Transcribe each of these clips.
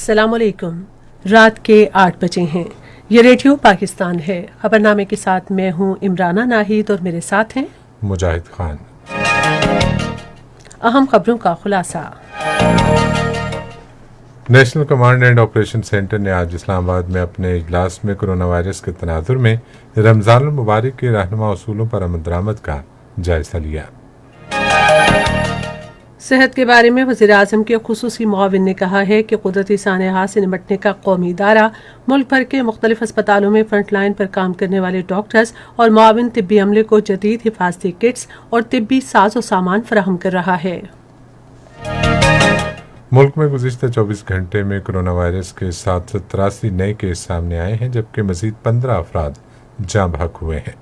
अस्सलाम वालेकुम। रात के 8 बजे हैं। ये रेडियो पाकिस्तान है। खबरनामे के साथ मैं हूँ इमराना नाहिद और मेरे साथ हैं मुजाहिद खान। अहम खबरों का खुलासा। National command and operation centre ने आज इस्लामाबाद में अपने इजलास में कोरोना वायरस के तनाजुर में रमजान मुबारक के रहनुमा उसूलों पर अमल दरामद का जायजा लिया। सेहत के बारे में वज़ीर आज़म के खुसूसी मुआविन ने कहा है कि कुदरती सानेहात से निपटने का कौमी इदारा मुल्क भर के मुख्तलिफ अस्पतालों में फ्रंट लाइन पर काम करने वाले डॉक्टर्स और मुआविन तिब्बी अमले को जदीद हिफाजती किट्स और तिब्बी साजो सामान फराहम कर रहा है। मुल्क में गुज़िश्ता 24 घंटे में कोरोना वायरस के 783 नए केस सामने आए हैं, जबकि मजीद 15 अफराद जाँ बहक हुए हैं।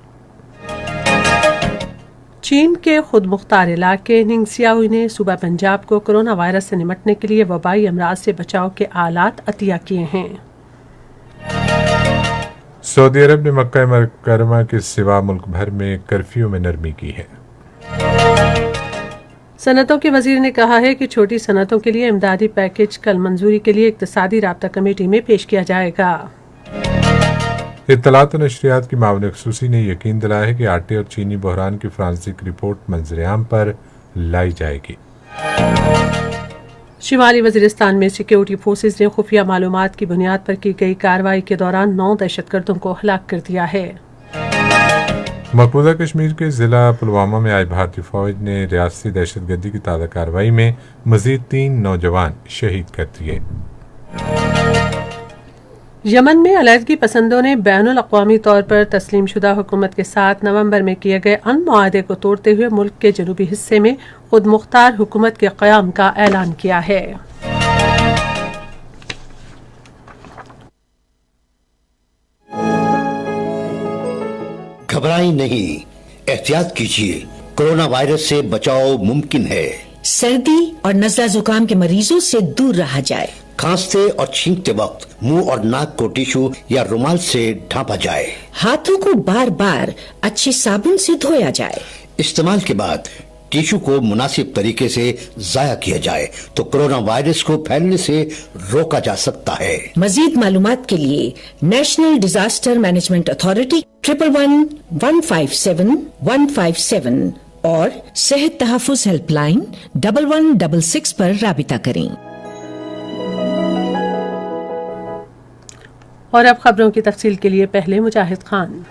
चीन के खुद मुख्तार इलाके निंगसियाओ ने सूबा पंजाब को कोरोना वायरस से निपटने के लिए वबाई अमराज से बचाव के आलात अतिया किए हैं। सऊदी अरब ने मक्का मुकर्रमा के सिवा मुल्क भर में कर्फ्यू में नरमी की है। सनतों के वजीर ने कहा है कि छोटी सनतों के लिए इमदादी पैकेज कल मंजूरी के लिए इक्तसादी राब्ता कमेटी में पेश किया जाएगा। इत्तलात और नशरियात की मामले खसूसी ने यकीन दिलाया है कि आटे और चीनी बहरान की फ्रांसिक रिपोर्ट मंजर-ए-आम पर लाई जाएगी। शिमाली वजीरिस्तान में सिक्योरिटी फोर्सेज ने खुफिया मालूमात की बुनियाद पर की गई कार्रवाई के दौरान 9 दहशतगर्दों को हलाक कर दिया है। मकबूजा कश्मीर के जिला पुलवामा में आज भारतीय फौज ने रियासती दहशतगर्दी की ताज़ा कार्रवाई में मजीद 3 नौजवान शहीद कर दिए। यमन में अलहदगी पसंदों ने बैनुल अक़वामी तौर पर तस्लीम शुदा हुकूमत के साथ नवंबर में किए गए अमन मुआहदे को तोड़ते हुए मुल्क के जनूबी हिस्से में खुद मुख्तार हुकूमत के क़याम का ऐलान किया है। घबराएं नहीं, एहतियात कीजिए, कोरोना वायरस से बचाव मुमकिन है। सर्दी और नज़ला जुकाम के मरीजों से दूर रहा जाए। खांसते और छींकते वक्त मुंह और नाक को टिश्यू या रुमाल से ढांपा जाए। हाथों को बार बार अच्छे साबुन से धोया जाए। इस्तेमाल के बाद टिश्यू को मुनासिब तरीके से जाया किया जाए तो कोरोना वायरस को फैलने से रोका जा सकता है। मजीद मालूमात के लिए नेशनल डिजास्टर मैनेजमेंट अथॉरिटी 111-157-157 और सेहत तहफ़्फ़ुज़ हेल्पलाइन 1166 पर राबिता करें। और अब खबरों की तफसील के लिए पहले मुजाहिद खान।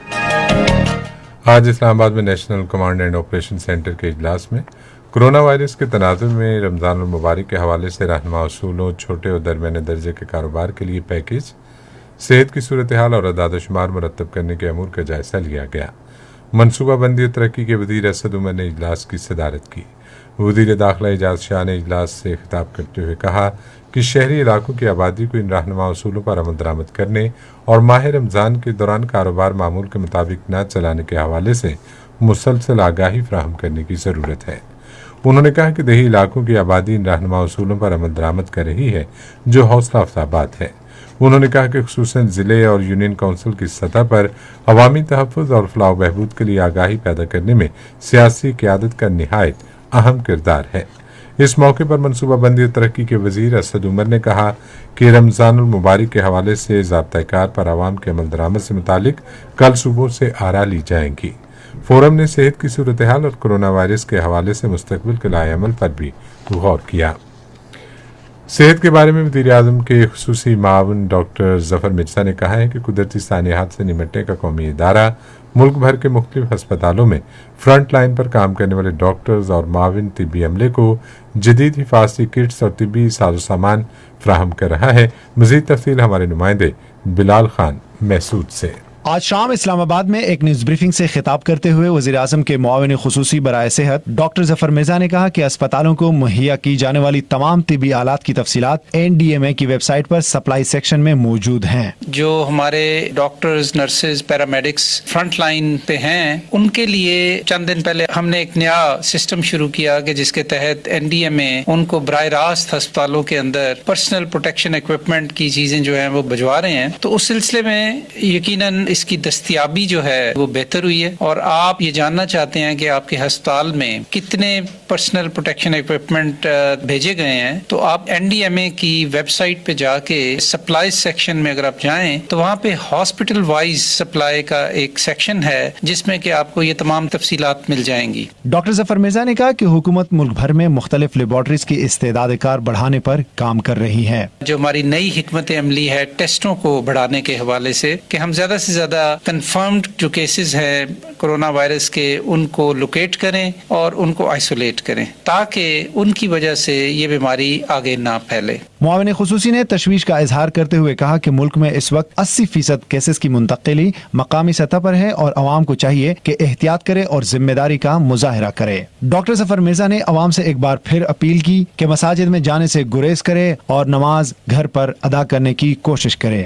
आज इस्लामाबाद में national command and operation centre के इजलास में कोरोना वायरस के तनाजुर में रमजान मुबारक के हवाले से रहनुमा उसूलों, छोटे और दरमियाने दर्जे के कारोबार के लिए पैकेज, सेहत की सूरत हाल और अदाद-ओ-शुमार मुरतब करने के अमूर का जायजा लिया गया। मनसूबाबंदी और तरक्की के वज़ीर असद उमर ने इजलास की सदारत की। वज़ीर दाखिला एजाज शाह ने इजलास से खिताब करते हुए कहा कि शहरी इलाकों की आबादी को इन रहनुमा उसूलों पर अमल दरामद करने और माह रमज़ान के दौरान कारोबार मामूल के मुताबिक न चलाने के हवाले से मुसलसल आगाही फराहम करने की ज़रूरत है। उन्होंने कहा कि देही इलाकों की आबादी इन रहनुमा उसूलों पर अमल दरामद कर रही है, जो हौसला अफजा बात है। उन्होंने कहा कि खुसूसन ज़िले और यूनियन काउंसिल की सतह पर अवामी तहफ़्फ़ुज़ और फलाह बहबूद के लिए आगाही पैदा करने में सियासी क़यादत का निहायत अहम किरदार है। इस मौके पर मनसूबाबंदी और तरक्की के वज़ीर असद उमर ने कहा कि रमज़ानुल मुबारक के हवाले से ज़ाब्ता-ए-कार पर आवाम के अमल दरामद से मुतालिक कल सुबह से आरा ली जाएंगी। फोरम ने सेहत की सूरत हाल और कोरोना वायरस के हवाले से मुस्तकबिल के लाए अमल पर भी गौर किया। सेहत के बारे में वज़ीर आज़म के खुसूसी मावन डॉक्टर जफर मिर्जा ने कहा है कि कुदरती सानियात से निपटने का कौमी इदारा मुल्क भर के मुख्तलिफ अस्पतालों में फ्रंट लाइन पर काम करने वाले डॉक्टर्स और माविन तिब्बी अमले को जदीद हिफाजती किट्स और तिब्बी साजो सामान फराहम कर रहा है। मज़ीद तफसील हमारे नुमाइंदे बिलाल खान महसूद से। आज शाम इस्लामाबाद में एक न्यूज ब्रीफिंग से खिताब करते हुए वज़ीर आज़म के मुआविन खुसूसी बराए सेहत डॉक्टर जफर मिर्जा ने कहा कि अस्पतालों को मुहैया की जाने वाली तमाम तिब्बी आलात की तफसीलात NDMA की वेबसाइट पर सप्लाई सेक्शन में मौजूद हैं। जो हमारे doctors, nurses, paramedics front line पे हैं, उनके लिए चंद दिन पहले हमने एक नया सिस्टम शुरू किया कि जिसके तहत NDMA उनको बराह रास्त अस्पतालों के अंदर पर्सनल प्रोटेक्शन इक्विपमेंट की चीजें जो है वो भिजवा रहे हैं। तो उस सिलसिले में यकीनन اس کی دستیابی جو ہے وہ بہتر ہوئی ہے، اور آپ یہ جاننا چاہتے ہیں کہ آپ کے ہسپتال میں کتنے پرسنل پروٹیکشن ایکوپمنٹ بھیجے گئے ہیں، تو آپ NDMA کی ویب سائٹ پہ جا کے سپلائی سیکشن میں اگر آپ جائیں تو وہاں پہ ہاسپٹل وائز سپلائی کا ایک سیکشن ہے جس میں کہ آپ کو یہ تمام تفصیلات مل جائیں گی۔ ڈاکٹر ظفر مرزا نے کہا کہ حکومت ملک بھر میں مختلف لیبارٹریز کی استعداد کار بڑھانے پر کام کر رہی ہے۔ جو ہماری نئی حکمت عملی ہے ٹیسٹوں کو بڑھانے کے حوالے سے کہ ہم زیادہ سے زیادہ کنفرمڈ جو کیسز ہیں کورونا وائرس کے ان کو لوکیٹ کریں اور ان کو آئسولیٹ کریں تاکہ ان کی وجہ سے یہ بیماری آگے نہ پھیلے۔ معاون خصوصی نے تشویش کا اظہار کرتے ہوئے کہا کہ ملک میں اس وقت 80% کیسز کی منتقلی مقامی سطح پر ہے اور عوام کو چاہیے کہ احتیاط کرے اور ذمہ داری کا مظاہرہ کرے۔ ڈاکٹر ظفر مرزا نے عوام سے ایک بار پھر اپیل کی کہ مساجد میں جانے سے گریز کرے اور نماز گھر پر ادا کرنے کی کوشش کرے۔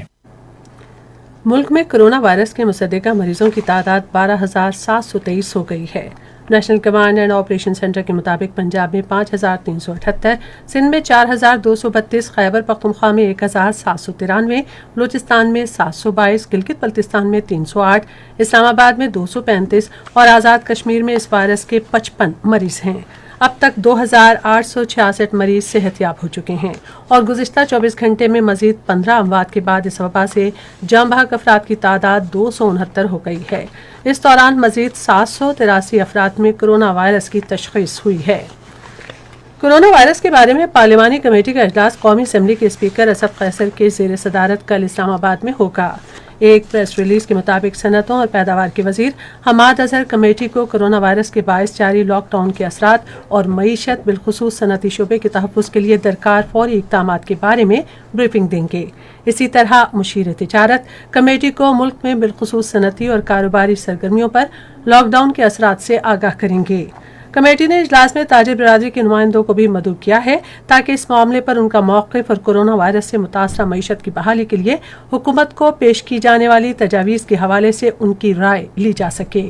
ملک میں کرونا وائرس کے مصدقہ مریضوں کی تعداد 12,723 ہو گئی ہے۔ National command and operation centre کے مطابق پنجاب میں 5,378، سندھ میں 4,232، خیبر پختونخوا میں 1,793، بلوچستان میں 722، گلگت بلتستان میں 308، اسلام آباد میں 235 اور آزاد کشمیر میں اس وائرس کے 55 مریض ہیں۔ اب تک 2,866 مریض صحت یاب ہو چکے ہیں اور گزشتہ 24 گھنٹے میں مزید 15 اموات کے بعد اس وبا سے جاں بحق افراد کی تعداد 269 ہو گئی ہے۔ اس دوران مزید 783 افراد میں کرونا وائرس کی تشخیص ہوئی ہے۔ کرونا وائرس کے بارے میں پارلیمانی کمیٹی کا اجلاس قومی اسمبلی کے اسپیکر اسد قیصر کے زیر صدارت کل اسلام آباد میں ہوگا۔ ایک پریس ریلیز کے مطابق صنعتوں اور پیداوار کے وزیر حماد اظہر کمیٹی کو کرونا وائرس کے باعث جاری لاک ڈاؤن کے اثرات اور معیشت بالخصوص صنعتی شعبے کے تحفظ کے لیے درکار فوری اقدامات کے بارے میں بریفنگ دیں گے۔ اسی طرح مشیر تجارت کمیٹی کو ملک میں بالخصوص صنعتی اور کاروباری سرگرمیوں پر لاک ڈاؤن کے اثرات سے آگاہ کریں گے۔ کمیٹی نے اجلاس میں تاجر برادری کے نمائندوں کو بھی مدعو کیا ہے تاکہ اس معاملے پر ان کا موقف اور کورونا وائرس سے متاثرہ معیشت کی بحالی کے لیے حکومت کو پیش کی جانے والی تجاویز کے حوالے سے ان کی رائے لی جا سکے۔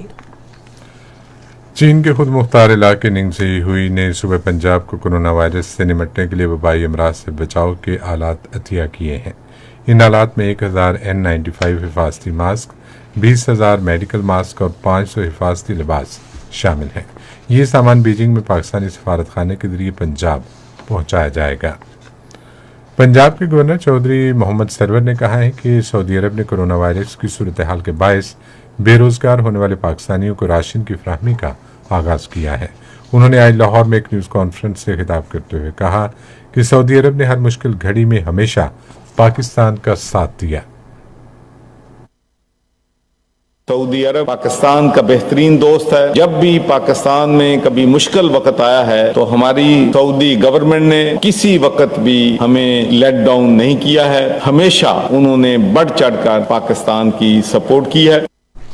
چین کے خود مختار علاقے ننگزی ہوئی نے صوبہ پنجاب کو کورونا وائرس سے نمٹنے کے لیے وبائی امراض سے بچاؤ کے آلات عطیہ کیے ہیں۔ ان آلات میں 1,000 N95 حفاظتی ماسک، 20,000 میڈیکل ماسک اور 500 حفاظتی لباس شامل ہیں۔ یہ سامان بیجنگ میں پاکستانی سفارت خانے کے ذریعے پنجاب پہنچایا جائے گا۔ پنجاب کے گورنر چودھری محمد سرور نے کہا ہے کہ سعودی عرب نے کورونا وائرس کی صورتحال کے باعث بے روزگار ہونے والے پاکستانیوں کو راشن کی فراہمی کا آغاز کیا ہے۔ انہوں نے آج لاہور میں ایک نیوز کانفرنس سے خطاب کرتے ہوئے کہا کہ سعودی عرب نے ہر مشکل گھڑی میں ہمیشہ پاکستان کا ساتھ دیا۔ سعودی عرب پاکستان کا بہترین دوست ہے۔ جب بھی پاکستان میں کبھی مشکل وقت آیا ہے تو ہماری سعودی گورنمنٹ نے کسی وقت بھی ہمیں لیٹ ڈاؤن نہیں کیا ہے، ہمیشہ انہوں نے بڑھ چڑھ کر پاکستان کی سپورٹ کی ہے۔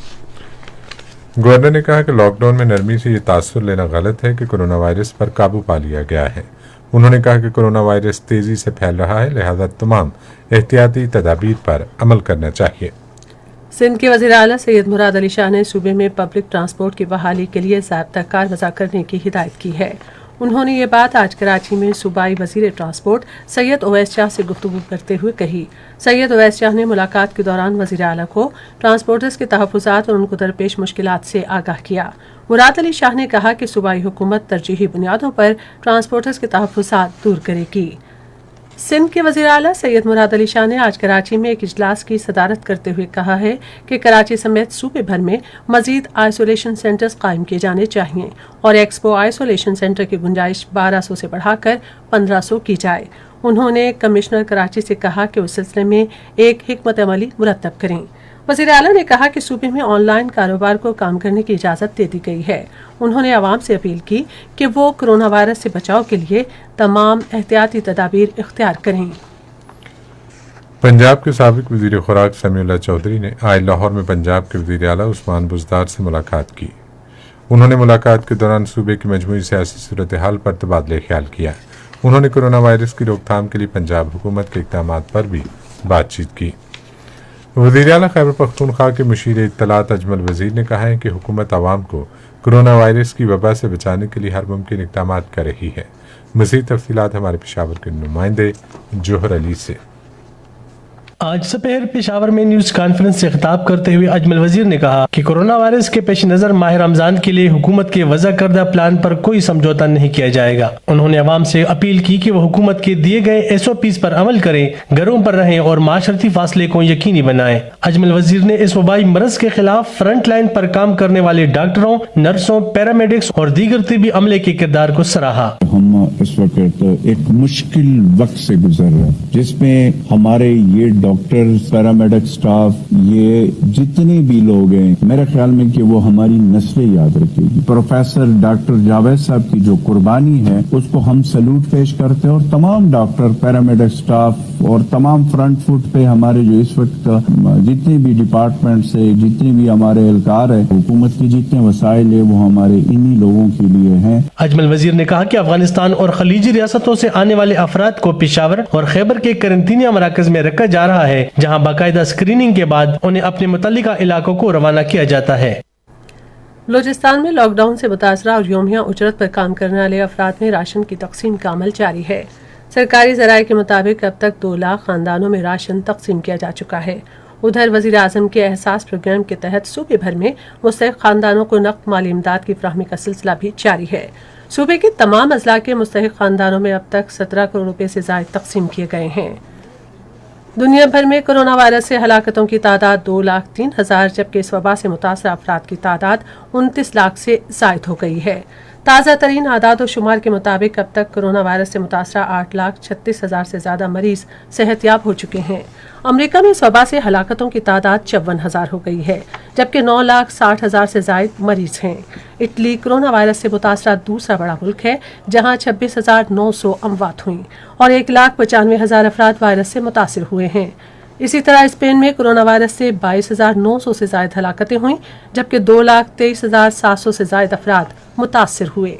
گورنر نے کہا کہ لاک ڈاؤن میں نرمی سے یہ تاثر لینا غلط ہے کہ کورونا وائرس پر قابو پا لیا گیا ہے۔ انہوں نے کہا کہ کورونا وائرس تیزی سے پھیل رہا ہے، لہذا تمام احتیاطی تدابیر پر عمل کرنا چاہیے۔ سندھ کے وزیر اعلیٰ سید مراد علی شاہ نے صوبے میں پبلک ٹرانسپورٹ کی بحالی کے لیے ضابطہ کار وضع کرنے کی ہدایت کی ہے۔ انہوں نے یہ بات آج کراچی میں صوبائی وزیر ٹرانسپورٹ سید اویس شاہ سے گفتگو کرتے ہوئے کہی۔ سید اویس شاہ نے ملاقات کے دوران وزیر اعلیٰ کو ٹرانسپورٹرز کے تحفظات اور ان کو درپیش مشکلات سے آگاہ کیا۔ مراد علی شاہ نے کہا کہ صوبائی حکومت ترجیحی بنیادوں پر ٹرانسپورٹرز کے تحفظات دور کرے گی۔ سندھ کے وزیر اعلیٰ سید مراد علی شاہ نے آج کراچی میں ایک اجلاس کی صدارت کرتے ہوئے کہا ہے کہ کراچی سمیت صوبے بھر میں مزید آئسولیشن سینٹرز قائم کیے جانے چاہئیں اور ایکسپو آئسولیشن سینٹر کی گنجائش 1200 سے بڑھا کر 1500 کی جائے۔ انہوں نے کمشنر کراچی سے کہا کہ اس سلسلے میں ایک حکمت عملی مرتب کریں۔ وزیر اعلیٰ نے کہا کہ صوبے میں آن لائن کاروبار کو کام کرنے کی اجازت دے دی گئی ہے۔ انہوں نے عوام سے اپیل کی کہ وہ کرونا وائرس سے بچاؤ کے لیے تمام احتیاطی تدابیر اختیار کریں۔ پنجاب کے سابق وزیر خوراک سمیع اللہ چودھری نے آج لاہور میں پنجاب کے وزیر اعلیٰ عثمان بزدار سے ملاقات کی۔ انہوں نے ملاقات کے دوران صوبے کی مجموعی سیاسی صورتحال پر تبادلہ خیال کیا۔ انہوں نے کورونا وائرس کی روک تھام کے لیے پنجاب حکومت کے اقدامات پر بھی بات چیت کی۔ وزیر اعلیٰ خیبر پختونخوا کے مشیر اطلاعات اجمل وزیر نے کہا ہے کہ حکومت عوام کو کورونا وائرس کی وبا سے بچانے کے لیے ہر ممکن اقدامات کر رہی ہے۔ مزید تفصیلات ہمارے پشاور کے نمائندے جوہر علی سے۔ آج سپہر پشاور میں نیوز کانفرنس سے خطاب کرتے ہوئے اجمل وزیر نے کہا کہ کورونا وائرس کے پیش نظر ماہ رمضان کے لیے حکومت کے وضع کردہ پلان پر کوئی سمجھوتہ نہیں کیا جائے گا۔ انہوں نے عوام سے اپیل کی کہ وہ حکومت کے دیے گئے SOPs پر عمل کریں، گھروں پر رہیں اور معاشرتی فاصلے کو یقینی بنائیں۔ اجمل وزیر نے اس وبائی مرض کے خلاف فرنٹ لائن پر کام کرنے والے ڈاکٹروں، نرسوں، پیرامیڈکس اور دیگر طبی عملے کے کردار کو سراہا۔ ہم اس وقت ایک مشکل وقت سے گزر رہے ہیں جس میں ہمارے یہ ڈاکٹرز، پیرامیڈک سٹاف، یہ جتنے بھی لوگ ہیں، میرے خیال میں کہ وہ ہماری نسلیں یاد رکھے گی۔ پروفیسر ڈاکٹر جاوید صاحب کی جو قربانی ہے اس کو ہم سلوٹ پیش کرتے ہیں، اور تمام ڈاکٹر، پیرامیڈک سٹاف اور تمام فرنٹ فٹ پہ ہمارے جو اس وقت جتنے بھی ڈپارٹمنٹس ہیں، جتنے بھی ہمارے اہلکار ہیں، حکومت کے جتنے وسائل ہیں وہ ہمارے انہی لوگوں کے لیے ہیں۔ اجمل وزیر نے کہا کہ افغانستان اور خلیجی ریاستوں سے آنے والے افراد کو پشاور اور خیبر کے قرنطینہ مراکز میں رکھا جا رہا ہے، جہاں باقاعدہ اسکریننگ کے بعد انہیں اپنے متعلقہ علاقوں کو روانہ کیا جاتا ہے۔ بلوچستان میں لاک ڈاؤن سے متاثرہ اور یومیہ اجرت پر کام کرنے والے افراد میں راشن کی تقسیم کا عمل جاری ہے۔ سرکاری ذرائع کے مطابق اب تک 2 لاکھ خاندانوں میں راشن تقسیم کیا جا چکا ہے۔ ادھر وزیر اعظم کے احساس پروگرام کے تحت صوبے بھر میں مستحق خاندانوں کو نقد مالی امداد کی فراہمی کا سلسلہ بھی جاری ہے۔ صوبے کے تمام اضلاع کے مستحق خاندانوں میں اب تک 17 کروڑ روپے سے زائد تقسیم کیے گئے ہیں۔ دنیا بھر میں کورونا وائرس سے ہلاکتوں کی تعداد 2,03,000 جبکہ اس وبا سے متاثرہ افراد کی تعداد 29 لاکھ سے زائد ہو گئی ہے۔ تازہ ترین اعداد و شمار کے مطابق اب تک کورونا وائرس سے متاثرہ 8,36,000 سے زیادہ مریض صحت یاب ہو چکے ہیں۔ امریکہ میں اس وبا سے ہلاکتوں کی تعداد 54,000 ہو گئی ہے جبکہ 9,60,000 سے زائد مریض ہیں۔ اٹلی کورونا وائرس سے متاثرہ دوسرا بڑا ملک ہے جہاں 26,900 اموات ہوئیں اور 1,95,000 افراد وائرس سے متاثر ہوئے ہیں۔ اسی طرح اسپین میں کورونا وائرس سے 22,900 سے زائد ہلاکتیں ہوئیں جبکہ 2,23,700 سے زائد افراد متاثر ہوئے۔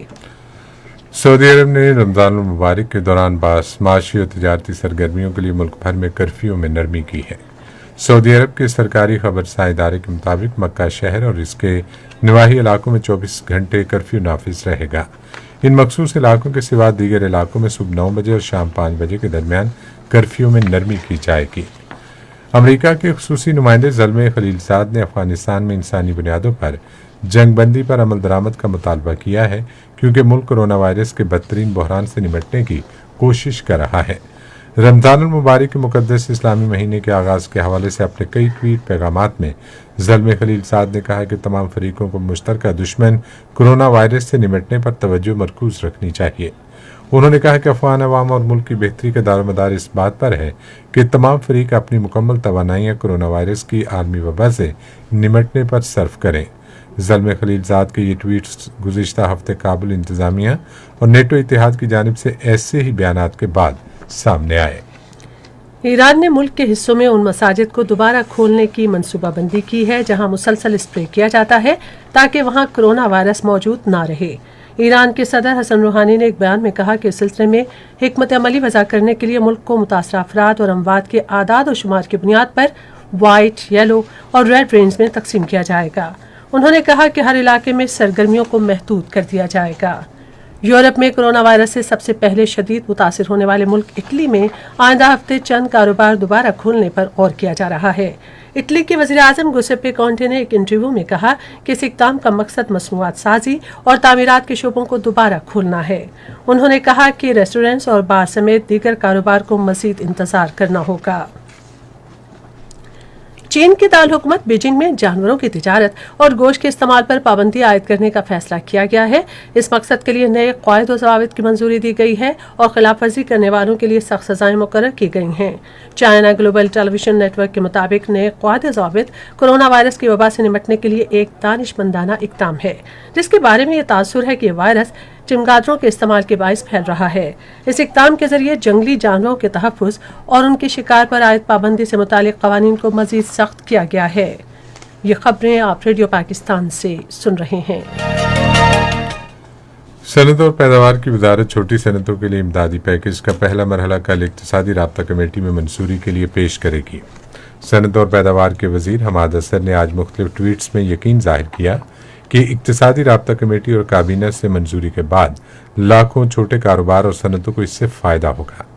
سعودی عرب نے رمضان المبارک کے دوران بعض معاشی اور تجارتی سرگرمیوں کے لیے ملک بھر میں کرفیو میں نرمی کی ہے۔ سعودی عرب کے سرکاری خبرساں ادارے کے مطابق مکہ شہر اور اس کے نواحی علاقوں میں 24 گھنٹے کرفیو نافذ رہے گا۔ ان مخصوص علاقوں کے سوا دیگر علاقوں میں صبح 9 بجے اور شام 5 بجے کے درمیان کرفیو میں نرمی کی جائے گی۔ امریکہ کے خصوصی نمائندے زلمے خلیلزاد نے افغانستان میں انسانی بنیادوں پر جنگ بندی پر عمل درآمد کا مطالبہ کیا ہے کیونکہ ملک کورونا وائرس کے بدترین بحران سے نمٹنے کی کوشش کر رہا ہے۔ رمضان المبارک کے مقدس اسلامی مہینے کے آغاز کے حوالے سے اپنے کئی ٹویٹ پیغامات میں زلمے خلیلزاد نے کہا کہ تمام فریقوں کو مشترکہ دشمن کورونا وائرس سے نمٹنے پر توجہ مرکوز رکھنی چاہیے۔ انہوں نے کہا کہ افغان عوام اور ملک کی بہتری کا دارومدار اس بات پر ہے کہ تمام فریق اپنی مکمل توانائیاں کورونا وائرس کی عالمی وبا سے نمٹنے پر صرف کریں۔ زلمے خلیلزاد کے یہ ٹویٹس گزشتہ ہفتے کابل انتظامیہ اور نیٹو اتحاد کی جانب سے ایسے ہی بیانات کے بعد سامنے آئے۔ ایران نے ملک کے حصوں میں ان مساجد کو دوبارہ کھولنے کی منصوبہ بندی کی ہے جہاں مسلسل اسپرے کیا جاتا ہے تاکہ وہاں کورونا وائرس موجود نہ رہے۔ ایران کے صدر حسن روحانی نے ایک بیان میں کہا کہ اس سلسلے میں حکمت عملی وضع کرنے کے لیے ملک کو متاثرہ افراد اور اموات کے اعداد و شمار کی بنیاد پر وائٹ، یلو اور ریڈ رینج میں تقسیم کیا جائے گا۔ انہوں نے کہا کہ ہر علاقے میں سرگرمیوں کو محدود کر دیا جائے گا۔ یورپ میں کورونا وائرس سے سب سے پہلے شدید متاثر ہونے والے ملک اٹلی میں آئندہ ہفتے چند کاروبار دوبارہ کھولنے پر غور کیا جا رہا ہے۔ اٹلی کے وزیر اعظم گوسیپے کونٹے نے ایک انٹرویو میں کہا کہ اس اقدام کا مقصد مصنوعات سازی اور تعمیرات کے شعبوں کو دوبارہ کھولنا ہے۔ انہوں نے کہا کہ ریسٹورینٹس اور بار سمیت دیگر کاروبار کو مزید انتظار کرنا ہوگا۔ چین کے دارالحکومت بیجنگ میں جانوروں کی تجارت اور گوشت کے استعمال پر پابندی عائد کرنے کا فیصلہ کیا گیا ہے۔ اس مقصد کے لیے نئے قواعد و ضوابط کی منظوری دی گئی ہے اور خلاف ورزی کرنے والوں کے لیے سخت سزائیں مقرر کی گئی ہیں۔ China global television network کے مطابق نئے قواعد و ضوابط کورونا وائرس کی وبا سے نمٹنے کے لیے ایک دانشمندانہ اقدام ہے جس کے بارے میں یہ تاثر ہے کہ یہ وائرس چمگادڑوں کے استعمال کے باعث پھیل رہا ہے۔ اس اقدام کے ذریعے جنگلی جانوروں کے تحفظ اور ان کے شکار پر عائد پابندی سے متعلق قوانین کو مزید سخت کیا گیا ہے۔ یہ خبریں آپ ریڈیو پاکستان سے سن رہے ہیں۔ صنعت اور پیداوار کی وزارت چھوٹی صنعتوں کے لیے امدادی پیکج کا پہلا مرحلہ کل اقتصادی رابطہ کمیٹی میں منظوری کے لیے پیش کرے گی۔ صنعت اور پیداوار کے وزیر حماد اسر نے آج مختلف ٹویٹس میں یقین ظاہر کیا کہ اقتصادی رابطہ کمیٹی اور کابینہ سے منظوری کے بعد لاکھوں چھوٹے کاروبار اور صنعتوں کو اس سے فائدہ ہوگا۔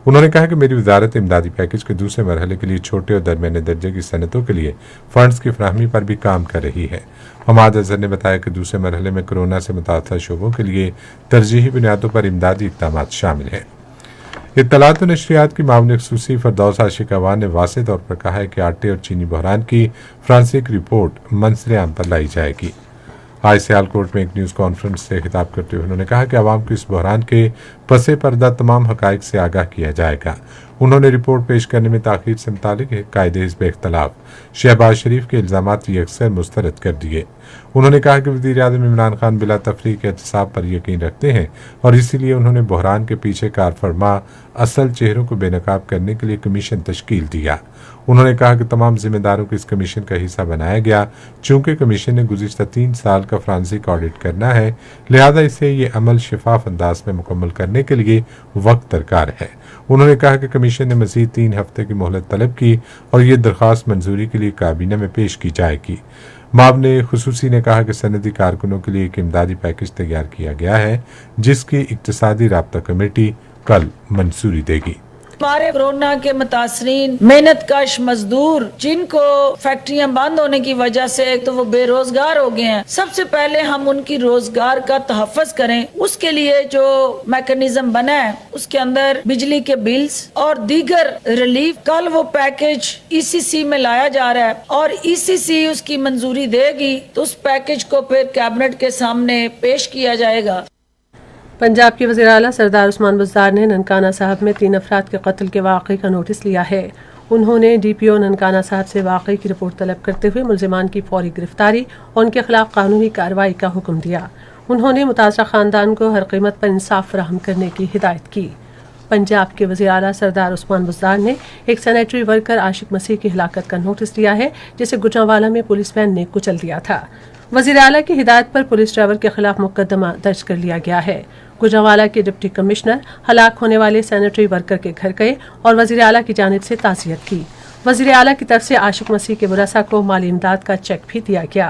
उन्होंने कहा कि मेरी वजारत इमदादी पैकेज के दूसरे मरहले के लिए छोटे और दरमियाने दर्जे की सनतों के लिए फंड्स की फराहमी पर भी काम कर रही है। हमाद अजहर ने बताया कि दूसरे मरहले में कोरोना से मुतासर शोबों के लिए तरजीही बुनियादों पर इमदादी इक़दामात शामिल हैं। इत्तलात और नशरियात की मामले खुसूसी फरदौस आशिक अवान ने वाज़ेह तौर पर कहा है कि आटे और चीनी बहरान की फ्रांसिक रिपोर्ट मंसर-ए-आम पर लाई जाएगी। आज सियालकोट में एक न्यूज़ कॉन्फ्रेंस से खिताब करते हुए उन्होंने कहा कि आवाम को इस बहरान के पसे पर्दा तमाम हकाइक से आगाह किया जाएगा। उन्होंने रिपोर्ट पेश करने में ताख़ीर से मुतालिक कायदे हिज़्ब इख्तिलाफ शहबाज शरीफ के इल्ज़ामात भी अक्सर मुस्तरद कर दिए। उन्होंने कहा कि वज़ीर-ए-आज़म इमरान खान बिला तफरीक एहतसाब पर यकीन रखते हैं और इसीलिए उन्होंने बहरान के पीछे कारफरमा असल चेहरों को बेनकाब करने के लिए कमीशन तश्कील दिया। उन्होंने कहा कि तमाम जिम्मेदारों को इस कमीशन का हिस्सा बनाया गया। चूंकि कमीशन ने गुज़िश्ता 3 साल का फ्रांसिक ऑडिट करना है, लिहाजा इसे ये अमल शफाफ अंदाज में मुकम्मल करने के लिए वक्त दरकार है। उन्होंने कहा कि कमीशन ने मज़ीद 3 हफ्ते की मोहलत तलब की और ये दरख्वास्त मंजूरी के लिए काबीना में पेश की जाएगी। मामले खुसूसी ने कहा कि सनदी कारकुनों के लिए एक इमदादी पैकेज तैयार किया गया है, जिसकी इक्तिसादी राब्ता कमेटी कल मंजूरी देगी। हमारे कोरोना के मुतासरीन मेहनत कश मजदूर जिनको फैक्ट्रियां बंद होने की वजह से तो वो बेरोजगार हो गए हैं, सबसे पहले हम उनकी रोजगार का तहफ़्फ़ुज़ करें। उसके लिए जो मैकेनिज्म बना है उसके अंदर बिजली के बिल्स और दीगर रिलीफ, कल वो पैकेज ECC में लाया जा रहा है और ECC उसकी मंजूरी देगी तो उस पैकेज को फिर कैबिनेट के सामने पेश किया जाएगा। पंजाब के वज़ीर आला सरदार उस्मान बुज़दार ने ननकाना साहब में 3 अफराद के कत्ल के वाक़े का नोटिस लिया है। उन्होंने DPO ननकाना साहब से वाक़े की रिपोर्ट तलब करते हुए मुल्ज़िमान की फौरी गिरफ्तारी और उनके खिलाफ कानूनी कार्रवाई का हुक्म दिया। उन्होंने मुतासरा ख़ानदान को हर कीमत पर इंसाफ फराहम करने की हिदायत की। पंजाब के वज़ीर आला सरदार उस्मान बुज़दार ने एक सैनिटरी वर्कर आशिक मसीह की हिलाकत का नोटिस लिया है, जिसे गुजरांवाला में पुलिस वैन ने कुचल दिया था। वज़ीर आला की हिदायत पर पुलिस ड्राइवर के खिलाफ मुकदमा दर्ज कर लिया गया है। गुजरांवाला के डिप्टी कमिश्नर हलाक होने वाले सैनिटरी वर्कर के घर गए और वज़ीर आला की जानिब से ताज़ियत की। वज़ीर आला की तरफ से आशिक मसीह के वरसा को माली इमदाद का चेक भी दिया गया।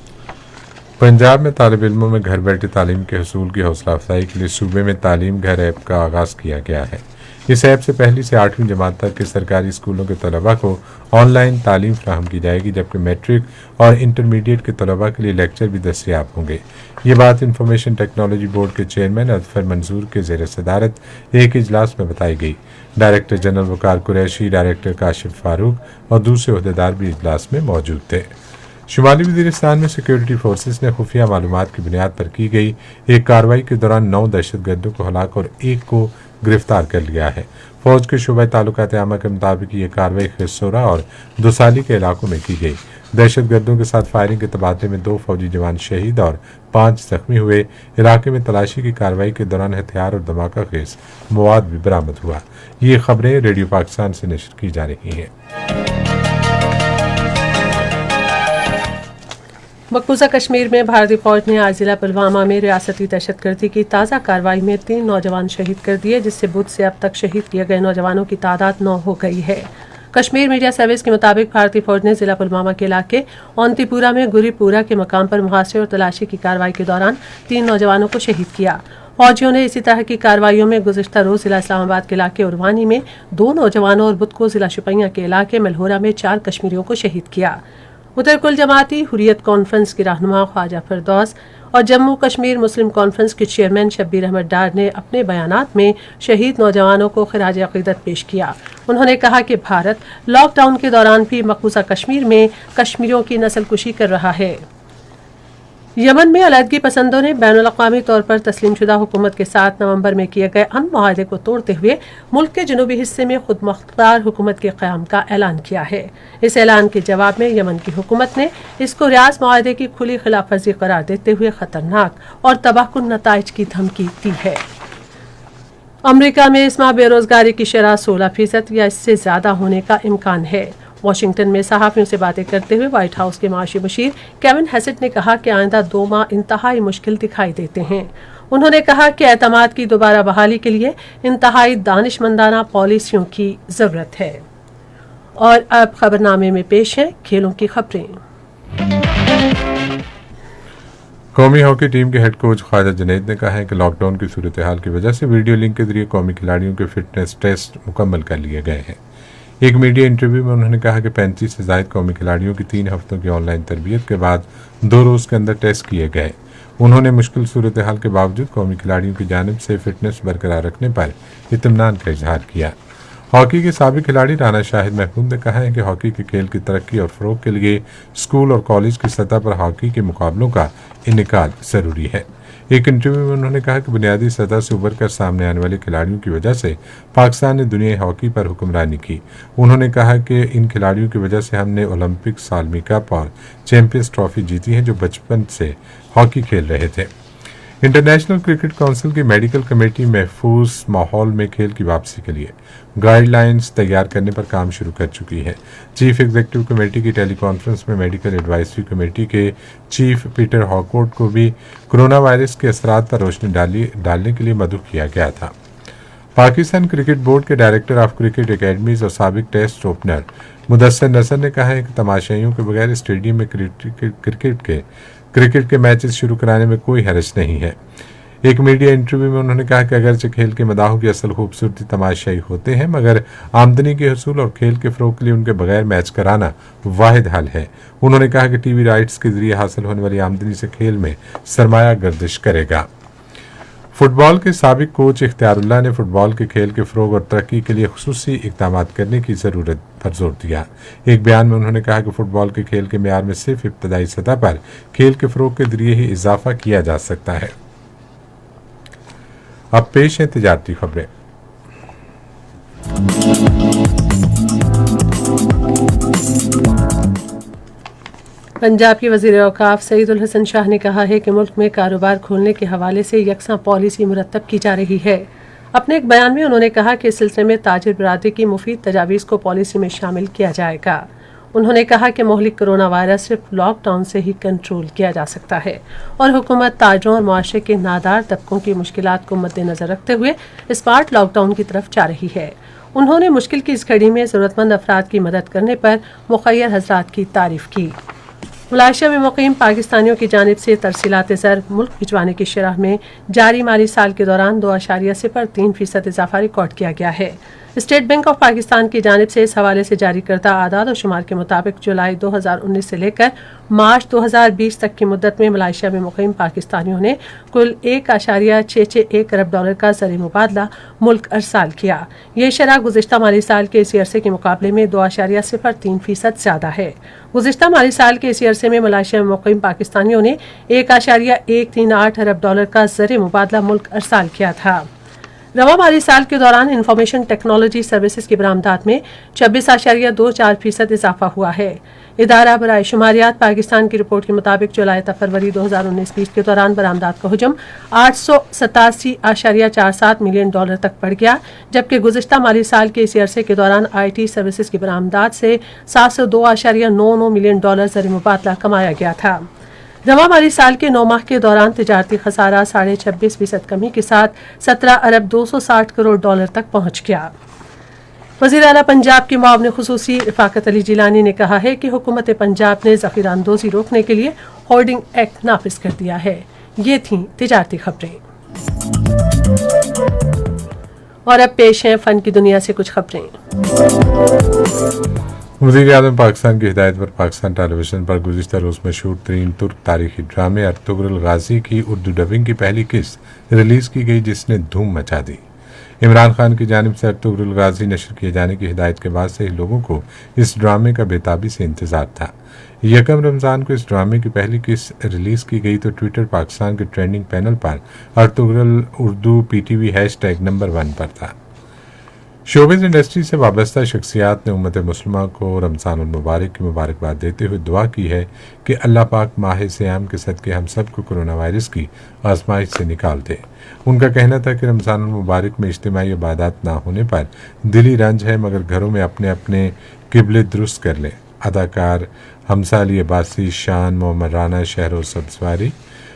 पंजाब में तालिब इल्मों में घर बैठे तालीम के हसूल की हौसला अफजाई के लिए सूबे में तालीम घर ऐप का आगाज किया गया है। इस ऐप से 1ली से 8वीं जमात तक के सरकारी स्कूलों के तलबा को ऑनलाइन तालीम फराहम की जाएगी, जबकि मैट्रिक और इंटरमीडिएट के तलबा के लिए लेक्चर भी दस्तयाब होंगे। ये बात इंफॉर्मेशन टेक्नोलॉजी बोर्ड के चेयरमैन अजफर मंजूर के ज़ेर सदारत एक इजलास में बताई गई। Director general Waqar Qureshi, director Kashif Farooq और दूसरे अहदेदार भी इजलास में मौजूद थे। शुमाली वज़ीरिस्तान में सिक्योरिटी फोर्सेस ने खुफिया मालूमात की बुनियाद पर की गई एक कार्रवाई के दौरान 9 दहशतगर्दों को हलाक और 1 को गिरफ्तार कर लिया है। फौज के शोबा ताल्लुकात आमा के मुताबिक ये कार्रवाई खिसोरा और दुसाली के इलाकों में की गई। दहशतगर्दों के साथ फायरिंग के तबादले में 2 फौजी जवान शहीद और 5 जख्मी हुए। इलाके में तलाशी की कार्रवाई के दौरान हथियार और धमाका खेज मवाद भी बरामद हुआ। ये खबरें रेडियो पाकिस्तान से नशर की जा रही हैं। मकबूजा कश्मीर में भारतीय फौज ने आज जिला पुलवामा में रियासती दहशतगर्दी की ताज़ा कार्रवाई में 3 नौजवान शहीद कर दिए, जिससे बुध से अब तक शहीद किए गए नौजवानों की तादाद 9 हो गई है। कश्मीर मीडिया सर्विस के मुताबिक भारतीय फौज ने जिला पुलवामा के इलाके औंतीपुरा में गुरीपुरा के मकाम पर मुहासरे और तलाशी की कार्रवाई के दौरान 3 नौजवानों को शहीद किया। फौजियों ने इसी तरह की कार्रवाइयों में गुज़िश्ता रोज जिला इस्लामाबाद के इलाके उरवानी में 2 नौजवानों और बुध को जिला शुपैया के इलाके मलहोरा में 4 कश्मीरियों को शहीद किया। उधर कुल जमाती हुर्रियत कॉन्फ्रेंस के रहनुमा ख्वाजा फरदौस और जम्मू कश्मीर मुस्लिम कॉन्फ्रेंस के चेयरमैन शब्बीर अहमद डार ने अपने बयानात में शहीद नौजवानों को खिराज अक़ीदत पेश किया। उन्होंने कहा कि भारत लॉकडाउन के दौरान भी मकबूजा कश्मीर में कश्मीरियों की नस्लकुशी कर रहा है। यमन में अलहदगी पसंदों ने बैनुल अक़वामी तौर पर तस्लीम शुदा हुकूमत के साथ नवंबर में किए गए अमन मुआहदे को तोड़ते हुए मुल्क के जनूबी हिस्से में खुद मुख्तार हुकूमत के क़याम का ऐलान किया है। इस ऐलान के जवाब में यमन की हुकूमत ने इसको रियाज मुआहदे की खुली खिलाफ वर्जी करार देते हुए खतरनाक और तबाहकुन नताइज की धमकी दी है। अमरीका में इस माह बेरोजगारी की शरह 16% या इससे ज्यादा होने का इम्कान है। वाशिंगटन में सहाफियों से बातें करते हुए व्हाइट हाउस के माशी मुशीर केविन हैसेट ने कहा कि आइंदा 2 माह इंतहाई मुश्किल दिखाई देते हैं। उन्होंने कहा कि एतमाद की दोबारा बहाली के लिए इंतहाई दानिशमंदाना पॉलिसियों की जरूरत है। और अब खबरनामे में पेश हैं खेलों की खबरें। قومی ہاکی ٹیم کے ہیڈ کوچ خواجہ جنید نے کہا ہے کہ لاک ڈاؤن کی صورتحال کی وجہ سے ویڈیو لنک کے ذریعے قومی کھلاڑیوں کے فٹنس ٹیسٹ مکمل کر لیے گئے ہیں۔ ایک میڈیا انٹرویو میں انہوں نے کہا کہ 35 سے زائد قومی کھلاڑیوں کی 3 ہفتوں کی آن لائن تربیت کے بعد 2 روز کے اندر ٹیسٹ کیے گئے۔ انہوں نے مشکل صورتحال کے باوجود قومی کھلاڑیوں کی جانب سے فٹنس برقرار رکھنے پر اطمینان کا اظہار کیا۔ ہاکی کے سابق کھلاڑی رانا شاہد محمود نے کہا ہے کہ ہاکی کے کھیل کی ترقی اور فروغ کے لیے اسکول اور کالج کی سطح پر ہاکی کے مقابلوں کا انعقاد ضروری ہے۔ ایک انٹرویو میں انہوں نے کہا کہ بنیادی سطح سے ابھر کر سامنے آنے والے کھلاڑیوں کی وجہ سے پاکستان نے دنیائی ہاکی پر حکمرانی کی۔ انہوں نے کہا کہ ان کھلاڑیوں کی وجہ سے ہم نے اولمپک عالمی کپ اور چیمپئنز ٹرافی جیتی ہے جو بچپن سے ہاکی کھیل رہے تھے۔ انٹرنیشنل کرکٹ کونسل کی میڈیکل کمیٹی محفوظ ماحول میں کھیل کی واپسی کے لیے گائیڈ لائنز تیار کرنے پر کام شروع کر چکی ہے۔ چیف ایگزیکٹو کمیٹی کی ٹیلی کانفرنس میں میڈیکل ایڈوائزری کمیٹی کے چیف پیٹر ہاکورٹ کو بھی کرونا وائرس کے اثرات پر روشنی ڈالنے کے لیے مدعو کیا گیا تھا۔ پاکستان کرکٹ بورڈ کے ڈائریکٹر آف کرکٹ اکیڈمیز اور سابق ٹیسٹ اوپنر مدثر نصر نے کہا ہے کہ تماشائیوں کے بغیر اسٹیڈیم میں کرکٹ کے میچز شروع کرانے میں کوئی حرج نہیں ہے۔ ایک میڈیا انٹرویو میں انہوں نے کہا کہ اگرچہ کھیل کے مداحوں کی اصل خوبصورتی تماشائی ہوتے ہیں مگر آمدنی کے حصول اور کھیل کے فروغ کے لیے ان کے بغیر میچ کرانا واحد حل ہے۔ انہوں نے کہا کہ ٹی وی رائٹس کے ذریعے حاصل ہونے والی آمدنی سے کھیل میں سرمایہ گردش کرے گا۔ فٹ بال کے سابق کوچ اختیار اللہ نے فٹ بال کے کھیل کے فروغ اور ترقی کے لیے خصوصی اقدامات کرنے کی ضرورت پر زور دیا۔ ایک بیان میں انہوں نے کہا کہ فٹ بال کے کھیل کے معیار میں صرف ابتدائی سطح پر کھیل کے فروغ کے ذریعے ہی اضافہ کیا جا سکتا ہے۔ اب پیش ہیں تجارتی خبریں۔ پنجاب کے وزیر اوقاف سعید الحسن شاہ نے کہا ہے کہ ملک میں کاروبار کھولنے کے حوالے سے یکساں پالیسی مرتب کی جا رہی ہے۔ اپنے ایک بیان میں انہوں نے کہا کہ اس سلسلے میں تاجر برادری کی مفید تجاویز کو پالیسی میں شامل کیا جائے گا۔ انہوں نے کہا کہ مہلک کرونا وائرس صرف لاک ڈاؤن سے ہی کنٹرول کیا جا سکتا ہے اور حکومت تاجروں اور معاشرے کے نادار طبقوں کی مشکلات کو مد نظر رکھتے ہوئے اسمارٹ لاک ڈاؤن کی طرف جا رہی ہے۔ انہوں نے مشکل کی اس گھڑی میں ضرورت مند افراد کی مدد کرنے پر مخیر حضرات کی تعریف کی۔ ملائیشیا میں مقیم پاکستانیوں کی جانب سے ترسیلات زر ملک بھجوانے کی شرح میں جاری مالی سال کے دوران 2.03% اضافہ ریکارڈ کیا گیا ہے۔ اسٹیٹ بینک آف پاکستان کی جانب سے اس حوالے سے جاری کردہ اعداد و شمار کے مطابق جولائی 2019 سے لے کر مارچ 2020 تک کی مدت میں ملائیشیا میں مقیم پاکستانیوں نے کل $1.661 ارب کا زر مبادلہ ملک ارسال کیا۔ یہ شرح گزشتہ مالی سال کے اسی عرصے کے مقابلے میں 2.03% زیادہ ہے۔ گزشتہ مالی سال کے اسی عرصے میں ملائیشیا میں مقیم پاکستانیوں نے $1.138 ارب کا زر مبادلہ ملک ارسال کیا تھا۔ رواں مالی سال کے دوران انفارمیشن ٹیکنالوجی سروسز کی برآمدات میں 26.24% اضافہ ہوا ہے۔ ادارہ برائے شماریات پاکستان کی رپورٹ کے مطابق جولائی تا فروری 2019-20 کے دوران برآمدات کا حجم $887.47 ملین تک بڑھ گیا، جبکہ گزشتہ مالی سال کے اسی عرصے کے دوران آئی ٹی سروسز کی برآمدات سے $702.99 ملین زر مبادلہ کمایا گیا تھا۔ رواں مالی سال کے 9 ماہ کے دوران تجارتی خسارہ 26.5% کمی کے ساتھ $17.260 تک پہنچ گیا۔ وزیر اعلیٰ پنجاب کے معاون خصوصی رفاقت علی جیلانی نے کہا ہے کہ حکومت پنجاب نے ذخیرہ اندوزی روکنے کے لیے ہورڈنگ ایکٹ نافذ کر دیا ہے۔ یہ تھیں تجارتی خبریں اور اب پیش ہیں فن کی دنیا سے کچھ خبریں۔ وزیر اعظم پاکستان کی ہدایت پر پاکستان ٹیلی ویژن پر گزشتہ روز مشہور ترین ترک تاریخی ڈرامے ارطغرل غازی کی اردو ڈبنگ کی پہلی قسط ریلیز کی گئی جس نے دھوم مچا دی۔ عمران خان کی جانب سے ارطغرل غازی نشر کیے جانے کی ہدایت کے بعد سے ہی لوگوں کو اس ڈرامے کا بےتابی سے انتظار تھا۔ 1 رمضان کو اس ڈرامے کی پہلی قسط ریلیز کی گئی تو ٹویٹر پاکستان کے ٹرینڈنگ پینل پر ارطغرل اردو PTV #، نمبر 1 پر تھا۔ شوبز انڈسٹری سے وابستہ شخصیات نے امت مسلمہ کو رمضان المبارک کی مبارکباد دیتے ہوئے دعا کی ہے کہ اللہ پاک ماہ صیام کے صدقے ہم سب کو کرونا وائرس کی آزمائش سے نکال دے۔ ان کا کہنا تھا کہ رمضان المبارک میں اجتماعی عبادات نہ ہونے پر دلی رنج ہے، مگر گھروں میں اپنے اپنے قبلے درست کر لیں۔ اداکار حمزہ علی عباسی، شان، محمد رانا، شہروز سبزواری،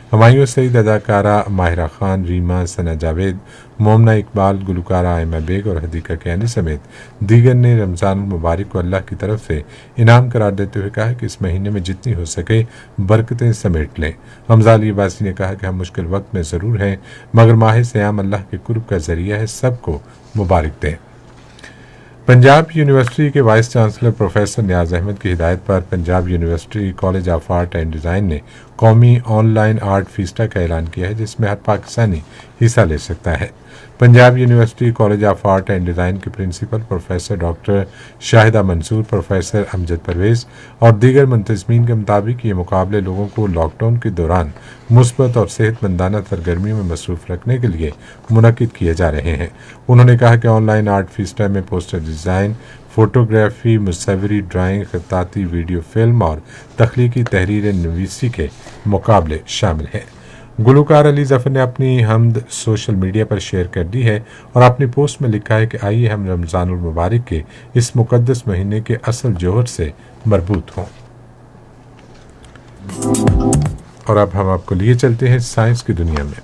हमायूं सईद, अदाकारा माहिरा खान, रीमा, सना जावेद, मोमना इकबाल, गुलकारा आयमा बेग और हदीका कैनी समेत दीगर ने रमज़ान मुबारक को अल्लाह की तरफ से इनाम करार देते हुए कहा कि इस महीने में जितनी हो सके बरकतें समेट लें। हमजा अली अब्बासी ने कहा कि हम मुश्किल वक्त में ज़रूर हैं, मगर माह सियाम अल्लाह के कुर्ब का ज़रिया है, सबको मुबारक दें। पंजाब यूनिवर्सिटी के vice chancellor professor Niaz Ahmed की हिदायत पर Punjab University College of Art and Design ने कौमी ऑनलाइन आर्ट फीस्टा का ऐलान किया है, जिसमें हर पाकिस्तानी हिस्सा ले सकता है। Punjab University College of Art and Design के principal professor doctor Shahida Mansoor, professor Amjad Pervez और दीगर मुंतज़मीन के मुताबिक ये मुकाबले लोगों को लॉकडाउन के दौरान मुस्बत और सेहतमंदाना सरगर्मियों में मसरूफ़ रखने के लिए मुनक्किद किए जा रहे हैं। उन्होंने कहा कि ऑनलाइन आर्ट फीस्टा में पोस्टर डिज़ाइन, फोटोग्राफी, मुसव्वरी, ड्राइंग, खत्ताती, वीडियो फिल्म और तख्लीकी तहरीर नवीसी के मुकाबले शामिल हैं। गुलकार अली जफर ने अपनी हमद सोशल मीडिया पर शेयर कर दी है और अपनी पोस्ट में लिखा है कि आइए हम रमज़ानुल मुबारक के इस मुकद्दस महीने के असल जोहर से मरबूत हों। और अब हम आपको लिए चलते हैं साइंस की दुनिया में।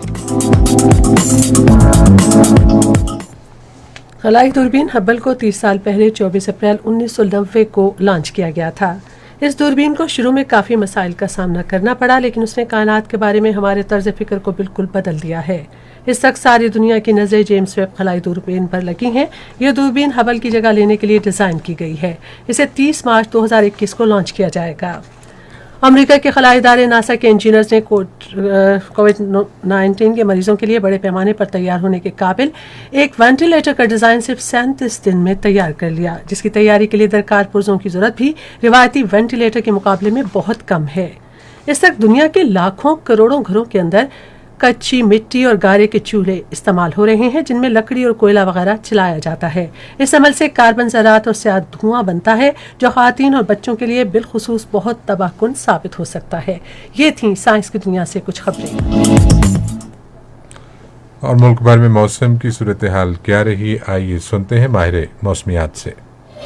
खलाई दूरबीन हब्बल को 30 साल पहले 24 अप्रैल 1990 को लॉन्च किया गया था। इस दूरबीन को शुरू में काफ़ी मसाइल का सामना करना पड़ा, लेकिन उसने कायनात के बारे में हमारे तर्ज फ़िक्र को बिल्कुल बदल दिया है। इस वक्त सारी दुनिया की नज़रें जेम्स वेब खलाई दूरबीन पर लगी हैं। यह दूरबीन हबल की जगह लेने के लिए डिज़ाइन की गई है। इसे 30 मार्च 2021 को लॉन्च किया जाएगा। अमेरिका के खलाई इदारे नासा के इंजीनियर्स ने कोविड-19 के मरीजों के लिए बड़े पैमाने पर तैयार होने के काबिल एक वेंटिलेटर का डिज़ाइन सिर्फ 37 दिन में तैयार कर लिया, जिसकी तैयारी के लिए दरकार पुर्जों की जरूरत भी रिवायती वेंटिलेटर के मुकाबले में बहुत कम है। इस वक्त दुनिया के लाखों करोड़ों घरों के अंदर कच्ची मिट्टी और गारे के चूल्हे इस्तेमाल हो रहे हैं, जिनमें लकड़ी और कोयला वगैरह जलाया जाता है। इस अमल से कार्बन ज़रात और स्याह धुआं बनता है, जो ख़वातीन और बच्चों के लिए बिलखुसूस बहुत तबाहकुन साबित हो सकता है। ये थी साइंस की दुनिया से कुछ खबरें। और मुल्क भर में मौसम की सूरत हाल क्या रही, आइए सुनते हैं माहिर मौसमियात से।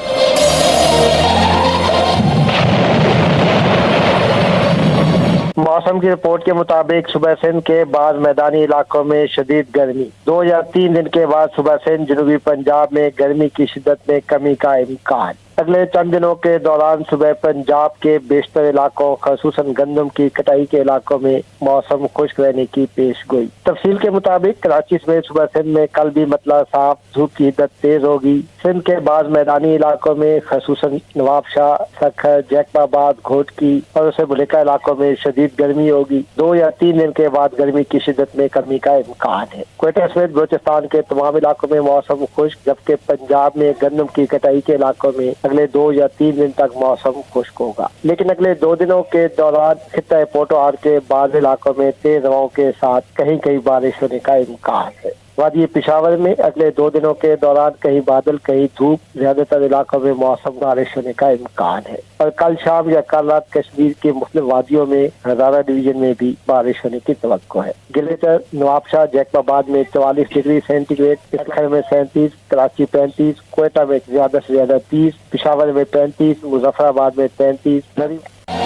मौसम की रिपोर्ट के मुताबिक सुबह सिंध के बाद मैदानी इलाकों में शदीद गर्मी, 2 या 3 दिन के बाद सुबह सिंध जनूबी पंजाब में गर्मी की शिद्दत में कमी का इम्कान। अगले चंद दिनों के दौरान सुबह पंजाब के बेशतर इलाकों खसूसन गंदम की कटाई के इलाकों में मौसम खुश्क रहने की पेशगोई। तफसील के मुताबिक कराची समेत सुबह सिंध में कल भी मतला साफ, धूप की हिद्दत तेज होगी। सिंध के बाद मैदानी इलाकों में खसूसन नवाबशाह, सखर, जैकबाबाद, घोटकी और उसे बुलेका इलाकों में शदीद गर्मी होगी। 2 या 3 दिन के बाद गर्मी की शिद्दत में कमी का इम्कान है। क्वेटा समेत बलोचिस्तान के तमाम इलाकों में मौसम खुश्क, जबकि पंजाब में गंदम की कटाई के इलाकों में अगले 2 या 3 दिन तक मौसम खुश्क होगा। लेकिन अगले 2 दिनों के दौरान खित्ता पोटोहार के बाद इलाकों में तेज हवाओं के साथ कहीं कहीं बारिश होने का इम्कान है। वादी पेशावर में अगले 2 दिनों के दौरान कहीं बादल कहीं धूप, ज्यादातर इलाकों में मौसम बारिश होने का इम्कान है। और कल शाम या कल रात कश्मीर की मुख्तलिफ वादियों में हज़ारा डिवीजन में भी बारिश होने की तवक्को है। गिलेटर, नवाबशाह, जैकबाबाद में 44 डिग्री सेंटीग्रेड, सखर में 37, कराची 35, क्वेटा में ज्यादा से ज्यादा 30, पेशावर में 35, मुजफ्फराबाद में 33।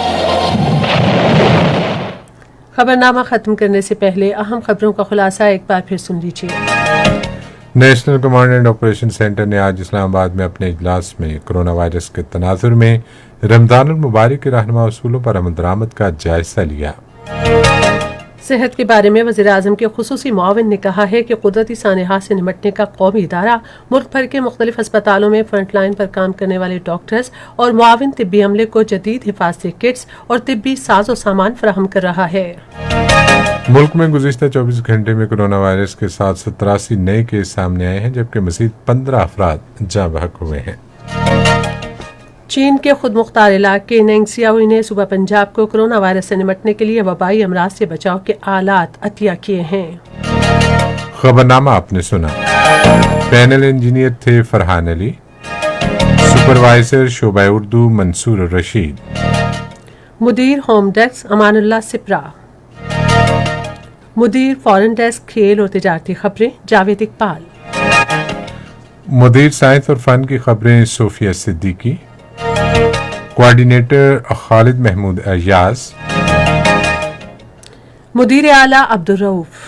खबरनामा खत्म करने से पहले अहम खबरों का खुलासा एक बार फिर सुन लीजिए। National command and operation centre ने आज इस्लामाबाद में अपने इजलास में कोरोना वायरस के तनाजुर में रमजानुल मुबारक के रहनुमा उसूलों पर अमल दरामद का जायजा लिया। सेहत के बारे में वज़ीर आज़म के खुसूसी मुआविन ने कहा है कि कुदरती सानेहात से निमटने का कौमी इदारा मुल्क भर के मुख्तलिफ अस्पतालों में फ्रंट लाइन पर काम करने वाले डॉक्टर्स और मुआविन तिब्बी अमले को जदीद हिफाजती किट्स और तिब्बी साजो सामान फराहम कर रहा है। मुल्क में गुज़िश्ता 24 घंटे में कोरोना वायरस के साथ 87 नए केस सामने आए हैं, जबकि मज़ीद 15 अफराद जाँ बहक हुए हैं। चीन के खुद मुख्तार इलाके नेंगसियाओ ने सुबह पंजाब को कोरोना वायरस से निमटने के लिए वबाई अमराज से बचाव के आलात अतिया किए हैं। खबरनामा आपने सुना। पैनल इंजीनियर थे फरहान अली, सुपरवाइजर शोबा उर्दू मंसूर रशीद, मुदीर होम डेस्क अमानुल्लाह सिप्रा, मुदीर फॉरेन डेस्क खेल और तिजारती खबरें जावेद इकबाल, मुदीर साइंस और फन की खबरें सोफिया सिद्दीकी, कोऑर्डिनेटर खालिद महमूद अयाज, मुदीर आला अब्दुल रऊफ,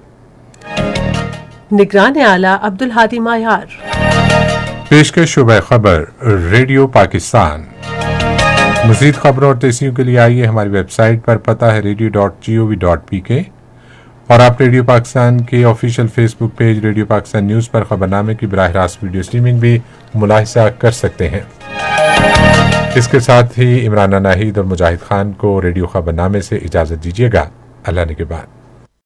निगरान आला अब्दुल हादी मायार। पेशकश शुबह खबर रेडियो पाकिस्तान। मज़ीद खबरों और तस्वीरों के लिए आइए हमारी वेबसाइट पर, पता है radio.gov.pk, और आप रेडियो पाकिस्तान के official Facebook page radio Pakistan news पर खबरनामे की बराह रास्त वीडियो स्ट्रीमिंग भी मुलाहिजा कर सकते हैं। इसके साथ ही इमरान नाहिद और मुजाहिद खान को रेडियो खबरनामे से इजाज़त दीजिएगा। अल्लाह ने के बाद।